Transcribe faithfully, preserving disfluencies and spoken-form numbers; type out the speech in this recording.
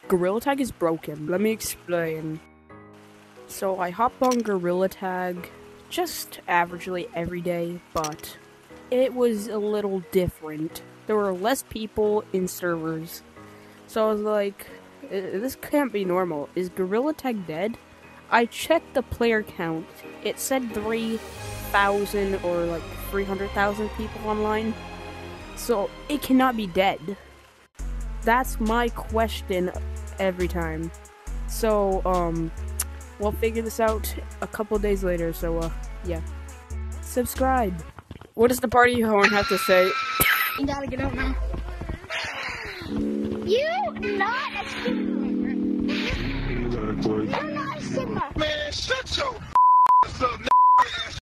Gorilla Tag is broken. Let me explain. So I hop on Gorilla Tag just averagely every day, but it was a little different. There were less people in servers. So I was like, this can't be normal. Is Gorilla Tag dead? I checked the player count. It said three thousand or like three hundred thousand people online. So it cannot be dead. That's my question every time. So, um, we'll figure this out a couple days later, so, uh, yeah. Subscribe. What does the party horn have to say? You gotta get out now. You not a Sigma. You're not a Sigma. Man, shut your up,